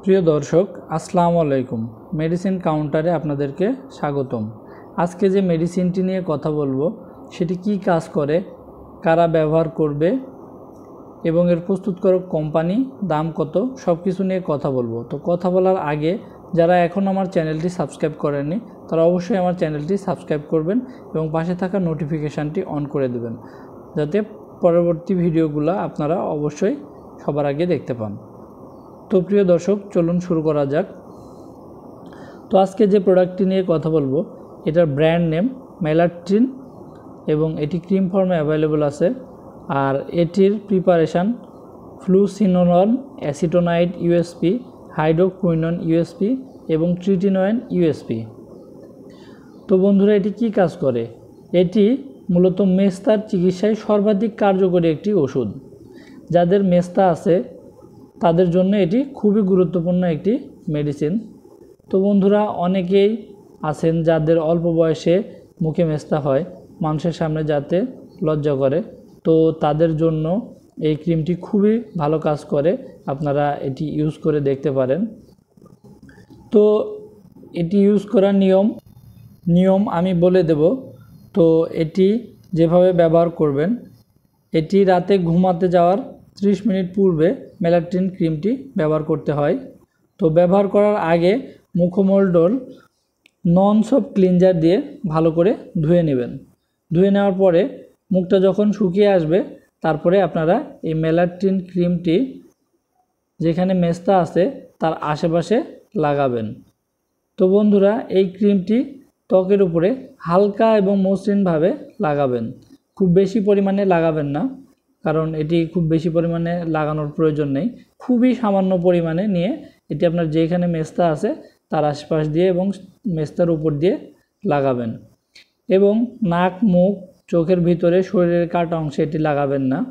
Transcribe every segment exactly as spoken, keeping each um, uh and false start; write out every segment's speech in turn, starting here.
প্রিয় দর্শক আসসালামু আলাইকুম। মেডিসিন কাউন্টারে আপনাদেরকে স্বাগতম। আজকে যে মেডিসিনটি নিয়ে কথা বলবো সেটি কি কাজ করে, কারা ব্যবহার করবে এবং এর প্রস্তুতকারক কোম্পানি, দাম কত, সব কিছু নিয়ে কথা বলবো। তো কথা বলার আগে যারা এখন আমার চ্যানেলটি সাবস্ক্রাইব করেননি তারা অবশ্যই আমার চ্যানেলটি সাবস্ক্রাইব করবেন এবং পাশে থাকা নোটিফিকেশানটি অন করে দেবেন, যাতে পরবর্তী ভিডিওগুলো আপনারা অবশ্যই সবার আগে দেখতে পান। তো প্রিয় দর্শক, চলুন শুরু করা যাক। তো আজকে যে প্রোডাক্টটি নিয়ে কথা বলবো এটার ব্র্যান্ড নেম মেলাট্রিন এবং এটি ক্রিম ফর্মে অ্যাভেলেবল আছে। আর এটির preparation fluocinolone, acetonide USP, hydroquinone USP এবং ট্রিটিনোয়েন ইউএসপি। তো বন্ধুরা, এটি কি কাজ করে? এটি মূলত মেস্তার চিকিৎসায় সর্বাধিক কার্যকরী একটি ওষুধ। যাদের মেস্তা আছে তাদের জন্য এটি খুবই গুরুত্বপূর্ণ একটি মেডিসিন। তো বন্ধুরা, অনেকেই আছেন যাদের অল্প বয়সে মুখে মেস্তা হয়, মানুষের সামনে যাতে লজ্জা করে, তো তাদের জন্য এই ক্রিমটি খুবই ভালো কাজ করে। আপনারা এটি ইউজ করে দেখতে পারেন। তো এটি ইউজ করার নিয়ম নিয়ম আমি বলে দেব। তো এটি যেভাবে ব্যবহার করবেন, এটি রাতে ঘুমাতে যাওয়ার ত্রিশ মিনিট পূর্বে মেলাট্রিন ক্রিমটি ব্যবহার করতে হয়। তো ব্যবহার করার আগে মুখমণ্ডল নন সোপ ক্লিনজার দিয়ে ভালো করে ধুয়ে নেবেন। ধুয়ে নেওয়ার পরে মুখটা যখন শুকিয়ে আসবে তারপরে আপনারা এই মেলাট্রিন ক্রিমটি যেখানে মেস্তা আছে তার আশেপাশে লাগাবেন। তো বন্ধুরা, এই ক্রিমটি ত্বকের উপরে হালকা এবং মসৃণভাবে লাগাবেন, খুব বেশি পরিমাণে লাগাবেন না, কারণ এটি খুব বেশি পরিমাণে লাগানোর প্রয়োজন নেই। খুবই সামান্য পরিমাণে নিয়ে এটি আপনার যেখানে মেস্তা আছে তার আশপাশ দিয়ে এবং মেস্তার উপর দিয়ে লাগাবেন। এবং নাক, মুখ, চোখের ভিতরে, শরীরের কাটা অংশে এটি লাগাবেন না।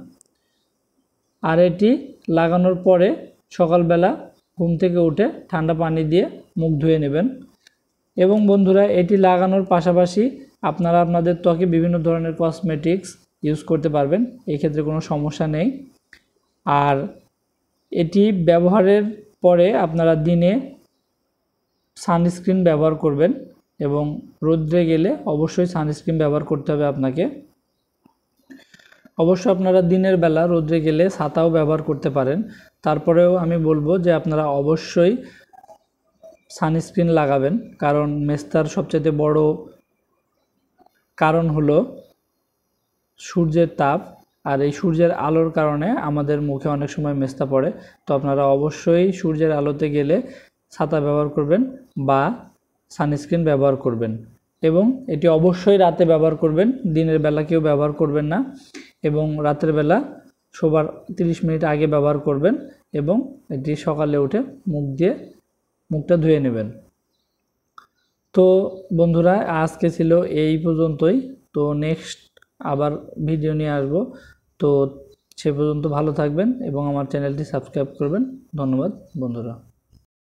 আর এটি লাগানোর পরে সকালবেলা ঘুম থেকে উঠে ঠান্ডা পানি দিয়ে মুখ ধুয়ে নেবেন। এবং বন্ধুরা, এটি লাগানোর পাশাপাশি আপনারা আপনাদের ত্বকে বিভিন্ন ধরনের কসমেটিক্স ইউজ করতে পারবেন, এই ক্ষেত্রে কোনো সমস্যা নেই। আর এটি ব্যবহারের পরে আপনারা দিনে সানস্ক্রিন ব্যবহার করবেন এবং রোদ্রে গেলে অবশ্যই সানস্ক্রিন ব্যবহার করতে হবে আপনাকে। অবশ্য আপনারা দিনের বেলা রোদ্রে গেলে ছাতাও ব্যবহার করতে পারেন। তারপরেও আমি বলবো যে আপনারা অবশ্যই সানস্ক্রিন লাগাবেন, কারণ মেস্তার সবচেয়ে বড় কারণ হলো সূর্যের তাপ। আর এই সূর্যের আলোর কারণে আমাদের মুখে অনেক সময় মেস্তা পড়ে। তো আপনারা অবশ্যই সূর্যের আলোতে গেলে ছাতা ব্যবহার করবেন বা সানস্ক্রিন ব্যবহার করবেন। এবং এটি অবশ্যই রাতে ব্যবহার করবেন, দিনের বেলা কেউ ব্যবহার করবেন না। এবং রাতের বেলা শোবার তিরিশ মিনিট আগে ব্যবহার করবেন এবং এটি সকালে উঠে মুখ দিয়ে মুখটা ধুয়ে নেবেন। তো বন্ধুরা, আজকে ছিল এই পর্যন্তই। তো নেক্সট আবার ভিডিও নিয়ে আসবো। তো সে পর্যন্ত ভালো থাকবেন এবং আমার চ্যানেলটি সাবস্ক্রাইব করবেন। ধন্যবাদ বন্ধুরা।